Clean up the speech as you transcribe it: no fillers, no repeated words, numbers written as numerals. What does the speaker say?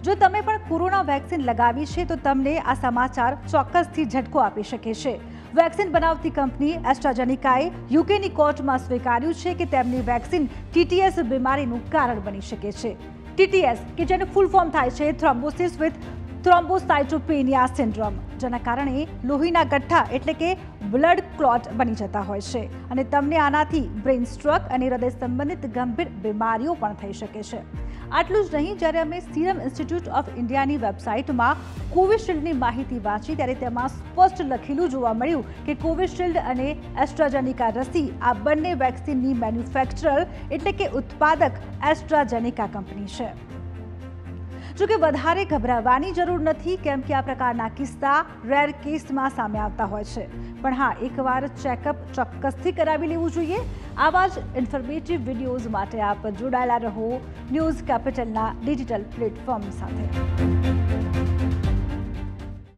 જો તમે પણ કોરોના વેક્સિન લગાવી છે તો તમને આ સમાચાર ચોક્કસથી ઝટકો આપી શકે છે। વેક્સિન બનાવતી કંપની એસ્ટ્રાઝેનેકાએ યુકેની કોર્ટમાં સ્વીકાર્યું છે કે તેમની વેક્સિન TTS બીમારીનું કારણ બની શકે છે। TTS કે જેનું ફૂલ ફોર્મ થાય છે થ્રોમ્બોસિસ વિથ થ્રોમ્બોસાઇટોપેનિયા સિન્ડ્રોમ, જેના કારણે લોહીના ગઠ્ઠા એટલે કે બ્લડ ક્લોટ બની જતા હોય છે અને તમને આનાથી બ્રેઇન સ્ટ્રોક અને હૃદય સંબંધિત ગંભીર બીમારીઓ પણ થઈ શકે છે। આટલું જ નહીં, જ્યારે અમે સીરમ ઇન્સ્ટિટ્યૂટ ઓફ ઇન્ડિયાની વેબસાઇટમાં કોવિશિલ્ડની માહિતી વાંચી ત્યારે તેમાં સ્પષ્ટ લખેલું જોવા મળ્યું કે કોવિશિલ્ડ અને એસ્ટ્રાઝેનેકા રસી આ બંને વેક્સિનની મેન્યુફેક્ચરર એટલે કે ઉત્પાદક એસ્ટ્રાઝેનેકા કંપની છે। જોકે વધારે ગભરાવાની જરૂર નથી, કેમ કે આ પ્રકારના કિસ્સા રેર કેસમાં સામે આવતા હોય છે, પણ હા, એકવાર ચેકઅપ ચોક્કસથી કરાવી લેવું જોઈએ। આવા જ ઇન્ફોર્મેટિવ વિડીયોઝ માટે આપ જોડાયેલા રહો ન્યૂઝ કેપિટલના ડિજિટલ પ્લેટફોર્મ સાથે।